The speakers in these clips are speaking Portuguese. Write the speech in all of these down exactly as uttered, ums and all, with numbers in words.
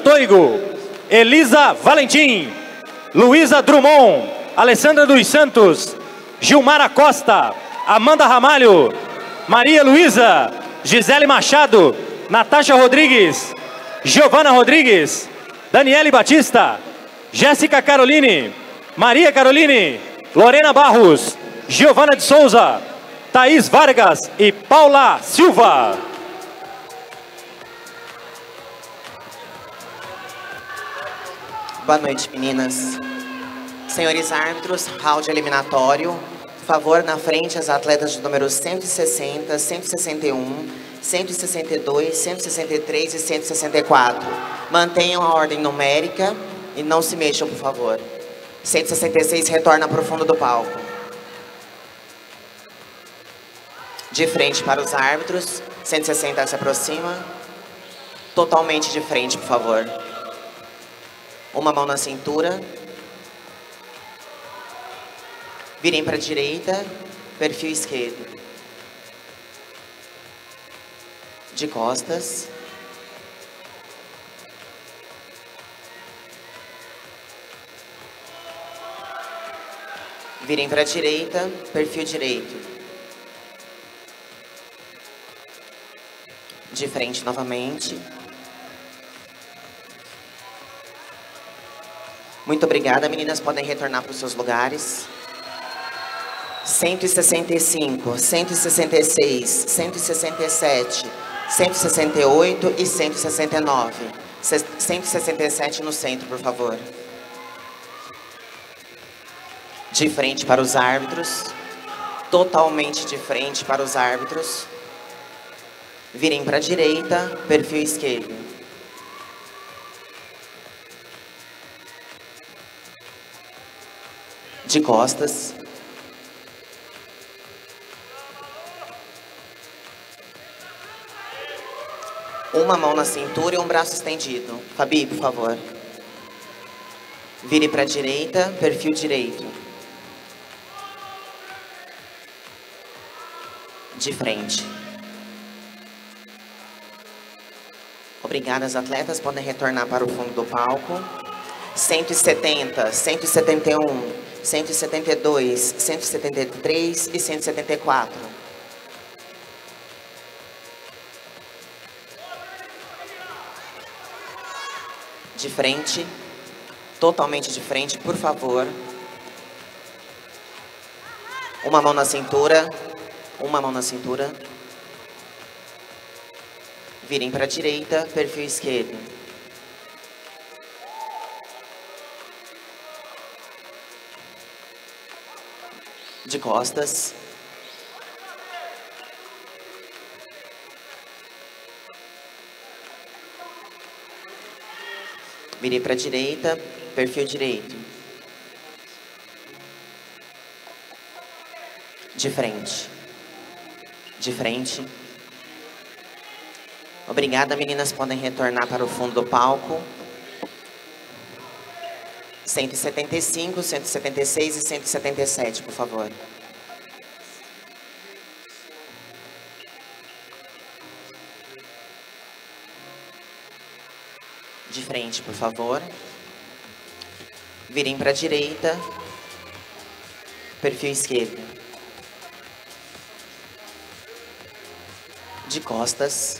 Toigo, Elisa Valentim, Luísa Drummond, Alessandra dos Santos, Gilmara Costa, Amanda Ramalho, Maria Luísa, Gisele Machado, Natasha Rodrigues, Giovana Rodrigues, Daniele Batista, Jéssica Caroline, Maria Caroline, Lorena Barros, Giovana de Souza, Thaís Vargas e Paula Silva. Boa noite, meninas. Senhores árbitros, round eliminatório. Por favor, na frente, as atletas de número cento e sessenta, cento e sessenta e um, cento e sessenta e dois, cento e sessenta e três e cento e sessenta e quatro. Mantenham a ordem numérica e não se mexam, por favor. cento e sessenta e seis retorna para o fundo do palco. De frente para os árbitros. cento e sessenta se aproxima. Totalmente de frente, por favor. Uma mão na cintura. Virem para a direita, perfil esquerdo. De costas. Virem para a direita, perfil direito. De frente novamente. Muito obrigada, meninas. Podem retornar para os seus lugares. cento e sessenta e cinco, cento e sessenta e seis, cento e sessenta e sete, cento e sessenta e oito e cento e sessenta e nove. cento e sessenta e sete no centro, por favor. De frente para os árbitros. Totalmente de frente para os árbitros. Virem para a direita, perfil esquerdo. De costas. Uma mão na cintura e um braço estendido. Fabi, por favor. Vire para a direita, perfil direito. De frente. Obrigadas, atletas. Podem retornar para o fundo do palco. cento e setenta, cento e setenta e um, cento e setenta e dois, cento e setenta e três e cento e setenta e quatro. De frente, totalmente de frente, por favor. Uma mão na cintura, uma mão na cintura. Virem para a direita, perfil esquerdo. De costas. Virei para a direita, perfil direito. De frente. De frente. Obrigada, meninas. Podem retornar para o fundo do palco. cento e setenta e cinco, cento e setenta e seis e cento e setenta e sete, por favor. De frente, por favor. Virem para a direita. Perfil esquerdo. De costas.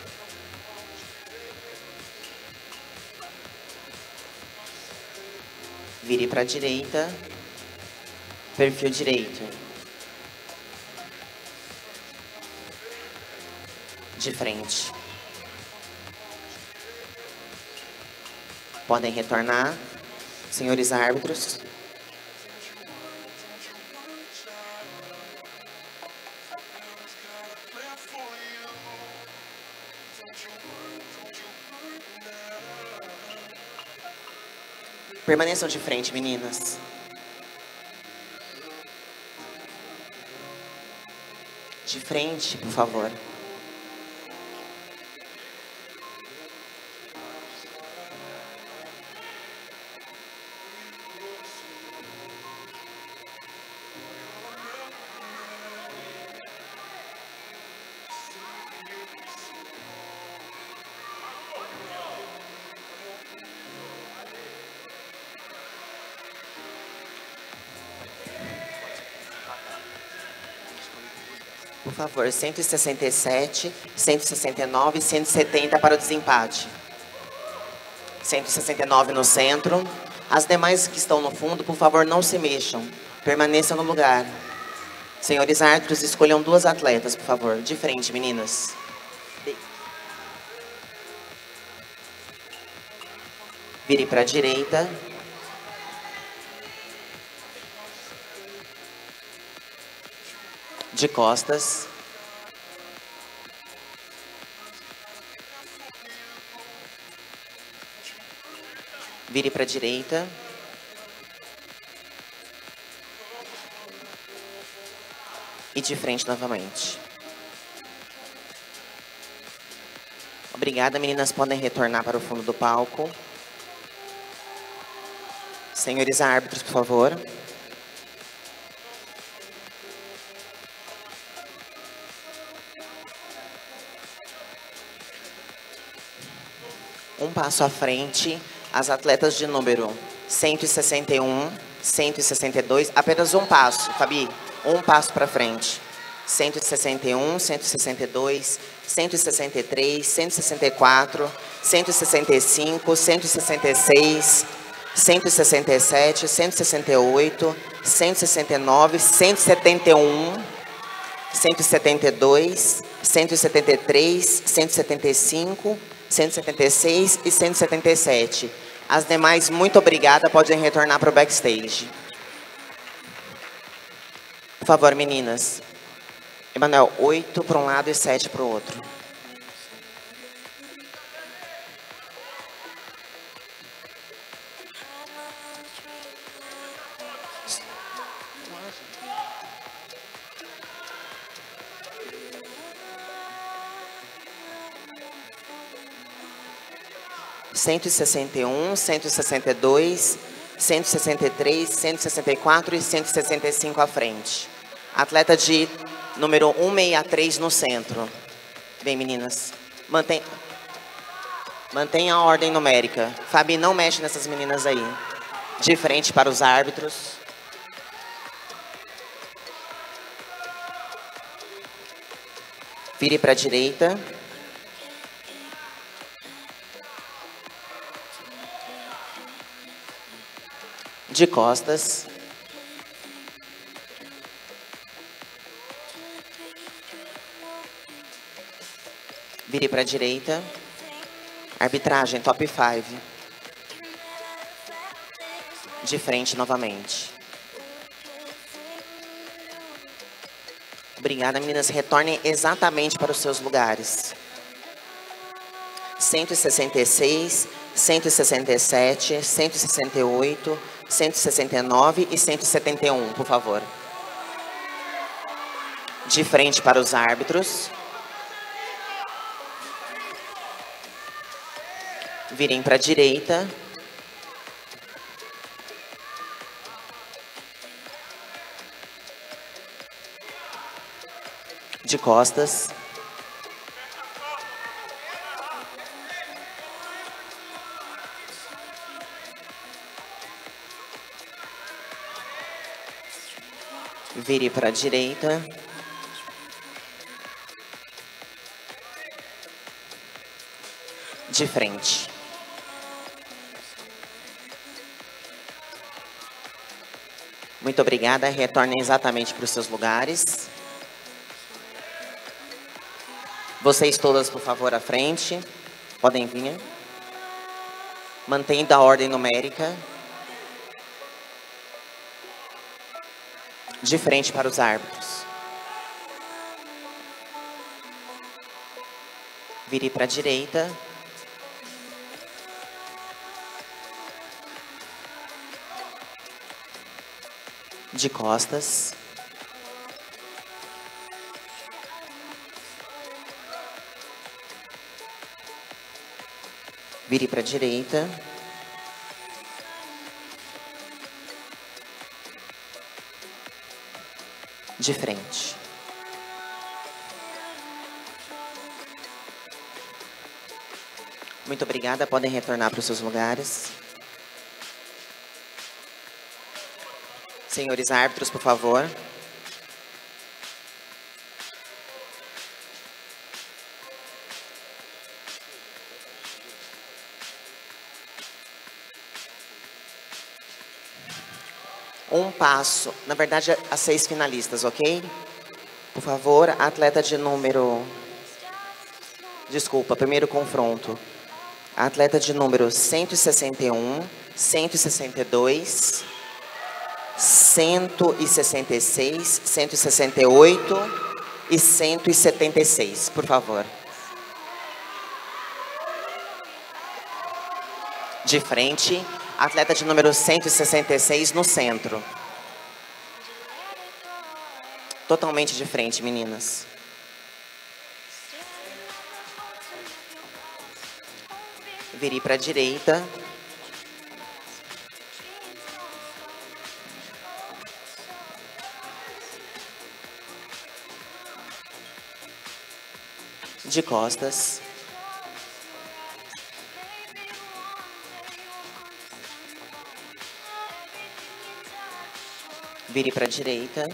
Vire para a direita. Perfil direito. De frente. Podem retornar, senhores árbitros. Permaneçam de frente, meninas. De frente, por favor. Por favor, cento e sessenta e sete, cento e sessenta e nove e cento e setenta para o desempate. cento e sessenta e nove no centro. As demais que estão no fundo, por favor, não se mexam. Permaneçam no lugar. Senhores árbitros, escolham duas atletas, por favor. De frente, meninas. Vire para a direita. De costas. Vire para a direita. E de frente novamente. Obrigada, meninas. Podem retornar para o fundo do palco. Senhores árbitros, por favor. Um passo à frente, as atletas de número cento e sessenta e um, cento e sessenta e dois, apenas um passo, Fabi, um passo para frente. cento e sessenta e um, cento e sessenta e dois, cento e sessenta e três, cento e sessenta e quatro, cento e sessenta e cinco, cento e sessenta e seis, cento e sessenta e sete, cento e sessenta e oito, cento e sessenta e nove, cento e setenta e um, cento e setenta e dois, cento e setenta e três, cento e setenta e cinco, cento e setenta e seis e cento e setenta e sete. As demais, muito obrigada, podem retornar para o backstage. Por favor, meninas. Emanuel, oito para um lado e sete para o outro. cento e sessenta e um, cento e sessenta e dois, cento e sessenta e três, cento e sessenta e quatro e cento e sessenta e cinco à frente. Atleta de número cento e sessenta e três no centro. Vem, meninas. Mantém, mantenha a ordem numérica. Fabi, não mexe nessas meninas aí. De frente para os árbitros. Vire para a direita. De costas. Vire para a direita. Arbitragem, top cinco. De frente novamente. Obrigada, meninas. Retornem exatamente para os seus lugares. cento e sessenta e seis, cento e sessenta e sete, cento e sessenta e oito, cento e sessenta e nove e cento e setenta e um, por favor. De frente para os árbitros. Virem para a direita. De costas. Vire para a direita. De frente. Muito obrigada. Retornem exatamente para os seus lugares. Vocês todas, por favor, à frente. Podem vir. Mantendo a ordem numérica. De frente para os árbitros. Vire para a direita. De costas. Vire para a direita. De frente. Muito obrigada. Podem retornar para os seus lugares. Senhores árbitros, por favor. Um passo, na verdade, as seis finalistas, ok? Por favor, atleta de número... Desculpa, primeiro confronto. Atleta de número cento e sessenta e um, cento e sessenta e dois, cento e sessenta e seis, cento e sessenta e oito e cento e setenta e seis, por favor. De frente, atleta de número cento e sessenta e seis no centro. Totalmente de frente, meninas. Vire para a direita. De costas. Vire para a direita.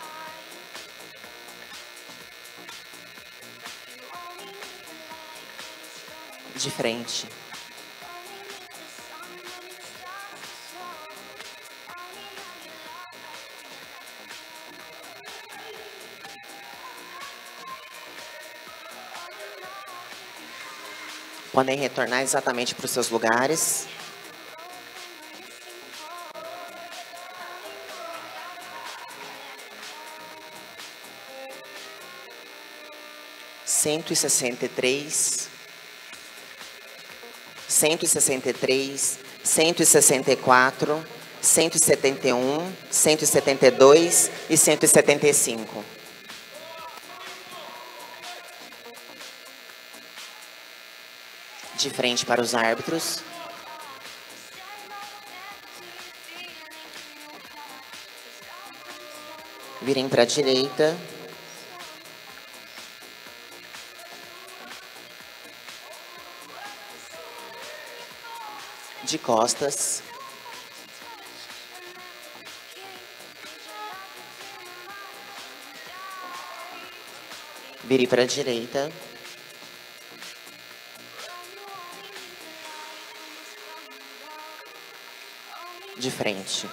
De frente. Podem retornar exatamente para os seus lugares. Cento e sessenta e três, cento e sessenta e três, cento e sessenta e quatro, cento e setenta e um, cento e setenta e dois e cento e setenta e cinco. De frente para os árbitros. Virem para a direita. De costas. Vire para a direita. De frente.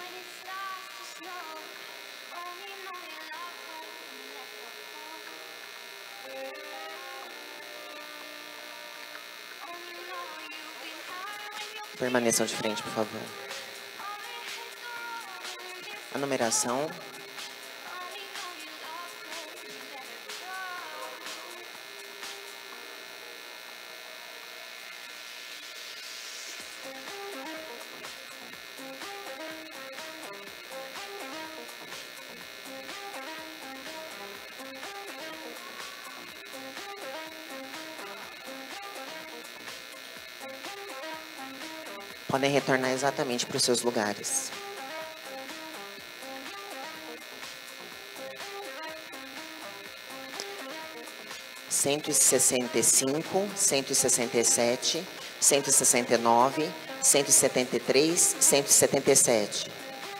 Permaneçam de frente, por favor. A numeração. Podem retornar exatamente para os seus lugares. Cento e sessenta e cinco, cento e sessenta e sete, cento e sessenta e nove, cento e setenta e três, cento e setenta e sete.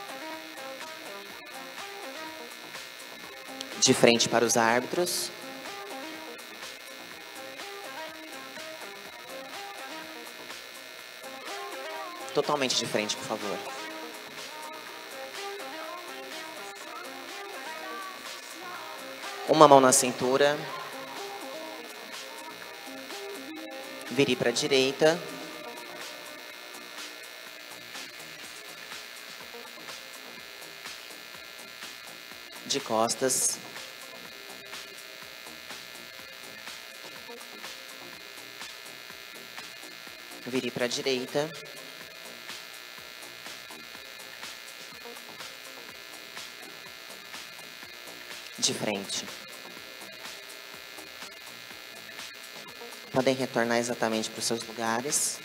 De frente para os árbitros. Totalmente de frente, por favor. Uma mão na cintura. Vire para a direita. De costas. Vire para a direita. De frente. Podem retornar exatamente para os seus lugares.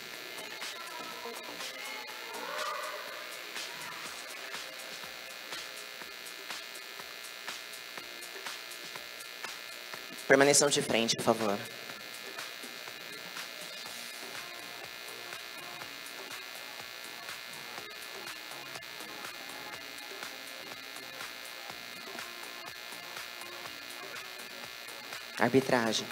Permaneçam de frente, por favor. Arbitragem.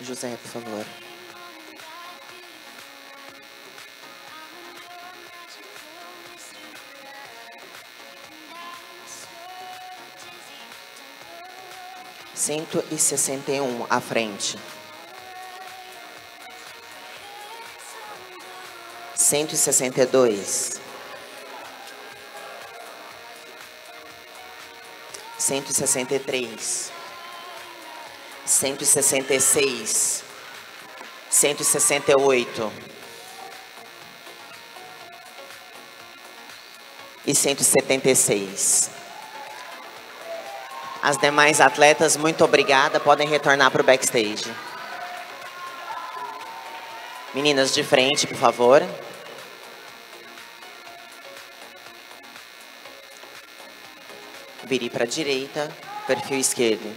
José, por favor. cento e sessenta e um à frente. cento e sessenta e dois. cento e sessenta e três. cento e sessenta e seis. cento e sessenta e oito. E cento e setenta e seis. As demais atletas, muito obrigada, podem retornar para o backstage. Meninas de frente, por favor. Vire para a direita, perfil esquerdo.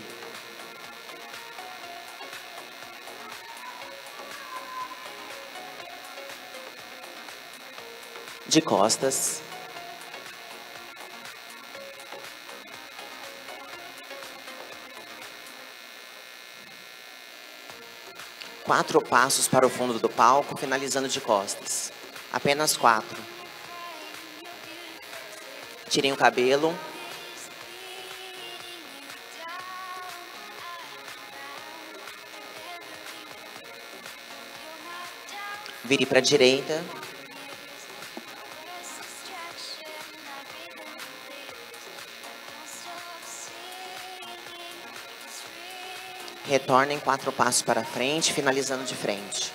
De costas. Quatro passos para o fundo do palco, finalizando de costas. Apenas quatro. Tirem o cabelo. Vire para a direita. Retornem quatro passos para frente, finalizando de frente.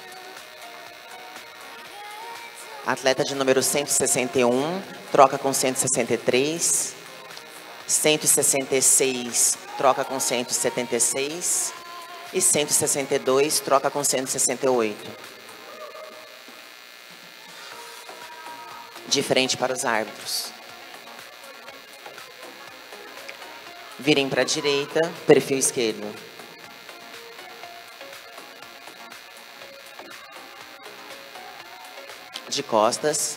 Atleta de número cento e sessenta e um, troca com cento e sessenta e três. cento e sessenta e seis, troca com cento e setenta e seis. E cento e sessenta e dois, troca com cento e sessenta e oito. De frente para os árbitros. Virem para a direita, perfil esquerdo. De costas.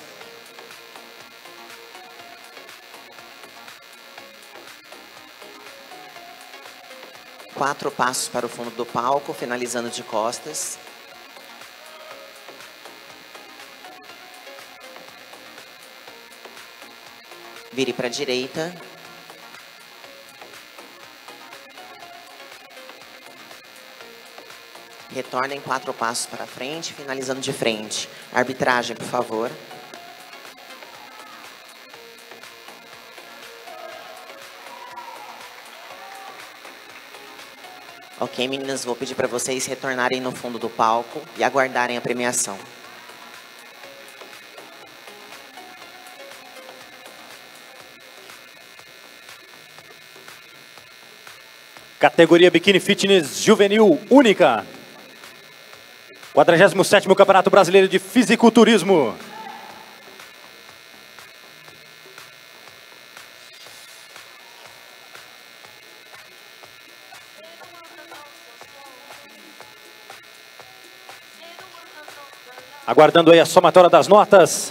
Quatro passos para o fundo do palco, finalizando de costas. Vire para a direita. Retornem quatro passos para frente, finalizando de frente. Arbitragem, por favor. Ok, meninas, vou pedir para vocês retornarem no fundo do palco e aguardarem a premiação. Categoria Bikini Fitness Juvenil Única. quadragésimo sétimo Campeonato Brasileiro de Fisiculturismo. Aguardando aí a somatória das notas.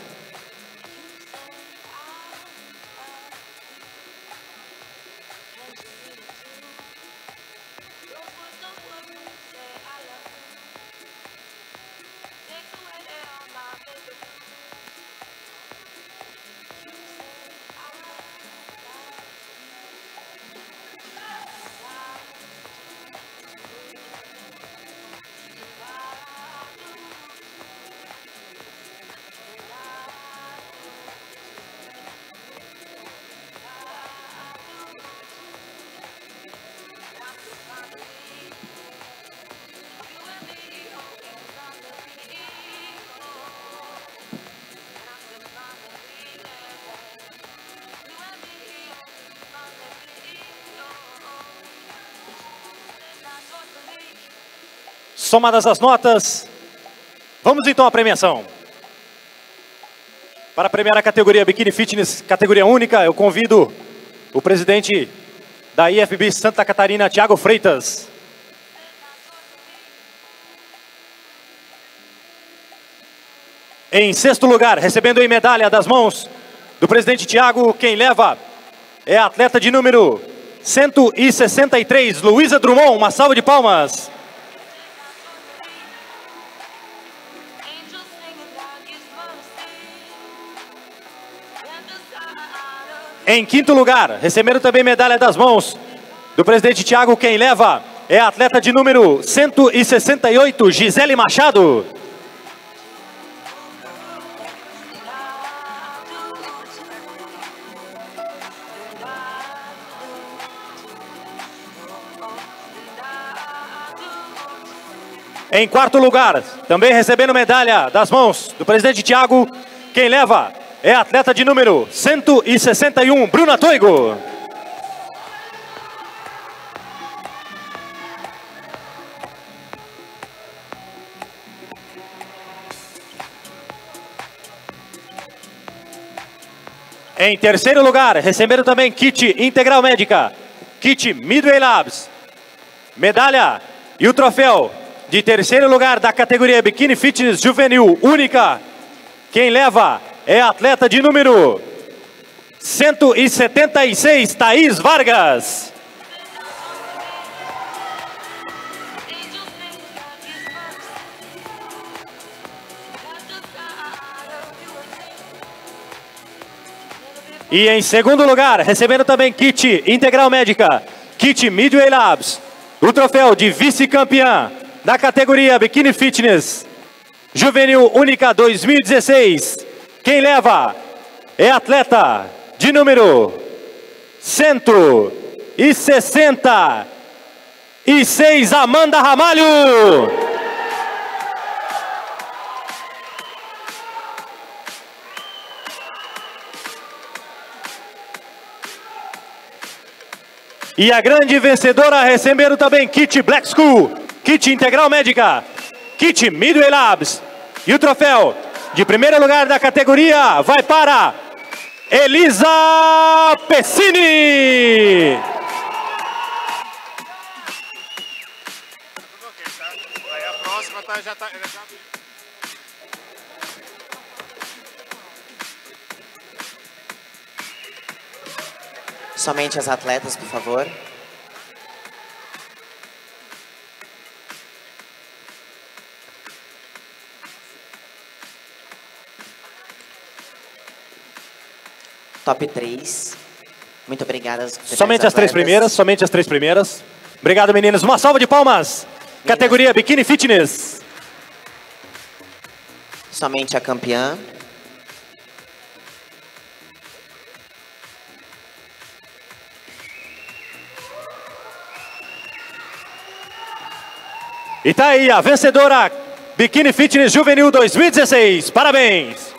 Somadas as notas, vamos então à premiação. Para premiar a categoria Bikini Fitness, categoria única, eu convido o presidente da I F B Santa Catarina, Thiago Freitas. Em sexto lugar, recebendo em medalha das mãos do presidente Thiago, quem leva é a atleta de número cento e sessenta e três, Luísa Drummond. Uma salva de palmas. Em quinto lugar, recebendo também medalha das mãos do presidente Thiago, quem leva é a atleta de número cento e sessenta e oito, Gisele Machado. Em quarto lugar, também recebendo medalha das mãos do presidente Thiago, quem leva é a atleta de número cento e sessenta e um, Bruna Toigo. Em terceiro lugar, recebendo também kit integral médica, kit Midway Labs, medalha e o troféu de terceiro lugar da categoria Bikini Fitness Juvenil única. Quem leva é a atleta de número cento e setenta e seis, Thaís Vargas. E em segundo lugar, recebendo também kit integral médica, kit Midway Labs, o troféu de vice-campeã da categoria Bikini Fitness Juvenil Única dois mil e dezesseis. Quem leva é a atleta de número cento e sessenta e seis, Amanda Ramalho. E a grande vencedora recebendo também kit Black School, kit integral médica, kit Midway Labs e o troféu de primeiro lugar da categoria vai para Elisa Pessini. Aí a próxima tá, já tá... Somente as atletas, por favor. Top três. Muito obrigada. Somente as três primeiras, somente as três primeiras. Obrigado, meninas. Uma salva de palmas. Meninas. Categoria Bikini Fitness. Somente a campeã. E tá aí a vencedora Bikini Fitness Juvenil dois mil e dezesseis. Parabéns!